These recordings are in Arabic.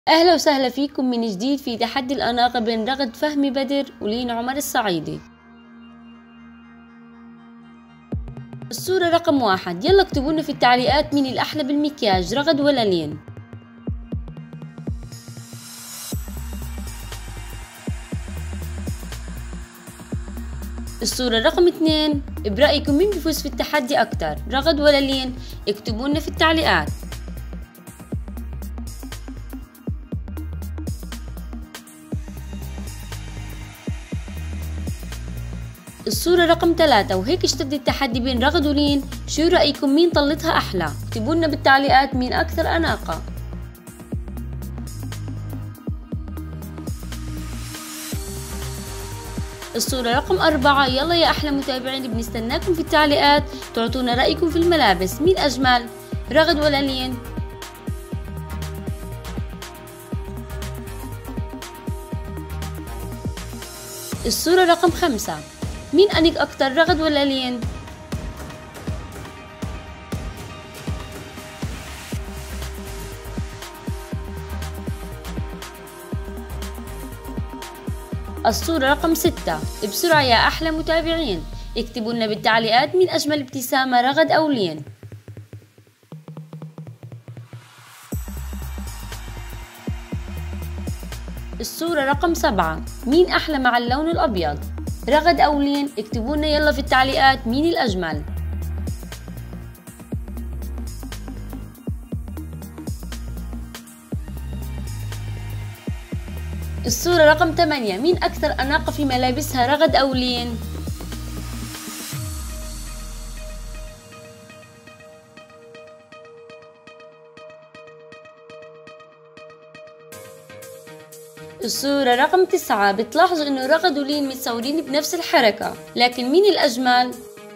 أهلا وسهلا فيكم من جديد في تحدي الأناقة بين رغد فهمي بدر ولين عمر الصعيدي. الصورة رقم 1، يلا اكتبوا لنا في التعليقات مين الأحلى بالمكياج، رغد ولا لين؟ الصورة رقم 2، برأيكم مين بيفوز في التحدي أكتر، رغد ولا لين؟ اكتبوا لنا في التعليقات. الصورة رقم 3، وهيك اشتد التحدي بين رغد ولين، شو رأيكم مين طلتها أحلى؟ اكتبوا لنا بالتعليقات مين أكثر أناقة. الصورة رقم 4، يلا يا أحلى متابعين بنستناكم في التعليقات تعطونا رأيكم في الملابس، مين أجمل، رغد ولا لين؟ الصورة رقم 5، مين أنيق أكتر، رغد ولا لين؟ الصورة رقم 6، بسرعة يا أحلى متابعين اكتبوا لنا بالتعليقات مين أجمل ابتسامة، رغد أو لين؟ الصورة رقم 7، مين أحلى مع اللون الأبيض، رغد أو لين؟ اكتبوا لنا يلا في التعليقات مين الأجمل. الصورة رقم 8، مين أكثر أناقة في ملابسها، رغد أو لين؟ الصورة رقم 9، بتلاحظوا إنه رغد ولين متصورين بنفس الحركة، لكن مين الأجمل؟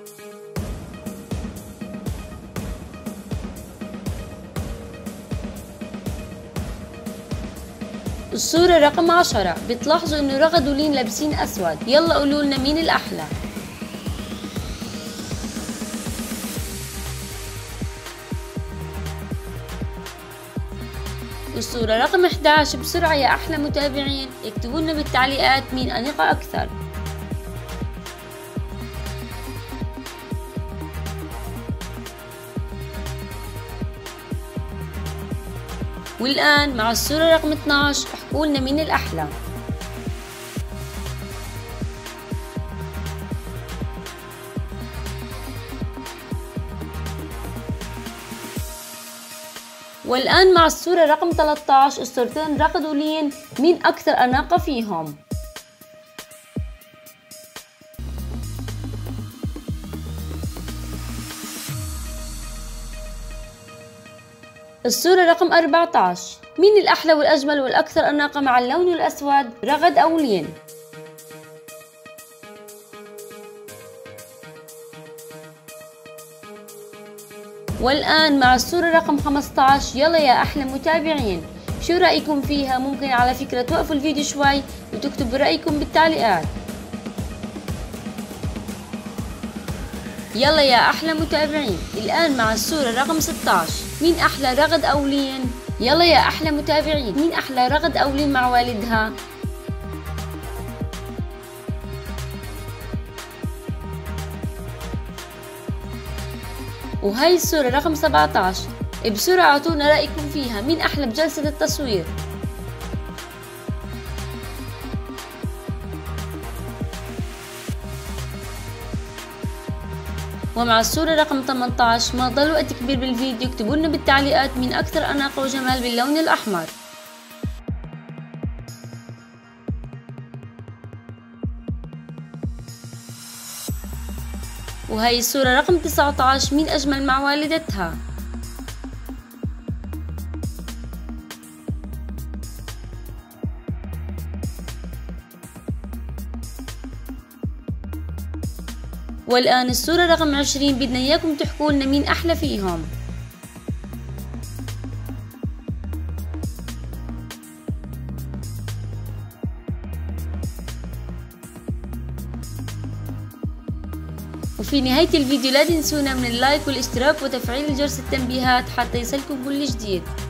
الصورة رقم 10، بتلاحظوا إنه رغد ولين لابسين أسود، يلا قولوا لنا مين الأحلى. الصورة رقم 11، بسرعة يا أحلى متابعين اكتبوا لنا بالتعليقات مين أنيقة أكثر. والآن مع الصورة رقم 12 احكوا لنا مين الأحلى. والآن مع الصورة رقم 13، الصورتين رغد ولين مين أكثر أناقة فيهم؟ الصورة رقم 14، مين الأحلى والأجمل والأكثر أناقة مع اللون الأسود، رغد أو لين؟ والآن مع الصورة رقم 15، يلا يا أحلى متابعين شو رأيكم فيها؟ ممكن على فكرة توقفوا الفيديو شوي وتكتبوا رأيكم بالتعليقات. يلا يا أحلى متابعين الآن مع الصورة رقم 16، مين أحلى، رغد أو لين؟ يلا يا أحلى متابعين مين أحلى، رغد أو لين مع والدها؟ وهي الصورة رقم 17، بسرعة اعطونا رأيكم فيها مين أحلى بجلسة التصوير. ومع الصورة رقم 18، ما ضل وقت كبير بالفيديو اكتبوا لنا بالتعليقات مين أكثر أناقة وجمال باللون الأحمر. وهي الصورة رقم 19، مين أجمل مع والدتها؟ والآن الصورة رقم 20، بدنا إياكم تحكوا لنا مين أحلى فيهم. وفي نهاية الفيديو لا تنسونا من اللايك والاشتراك وتفعيل جرس التنبيهات حتى يصلكم كل جديد.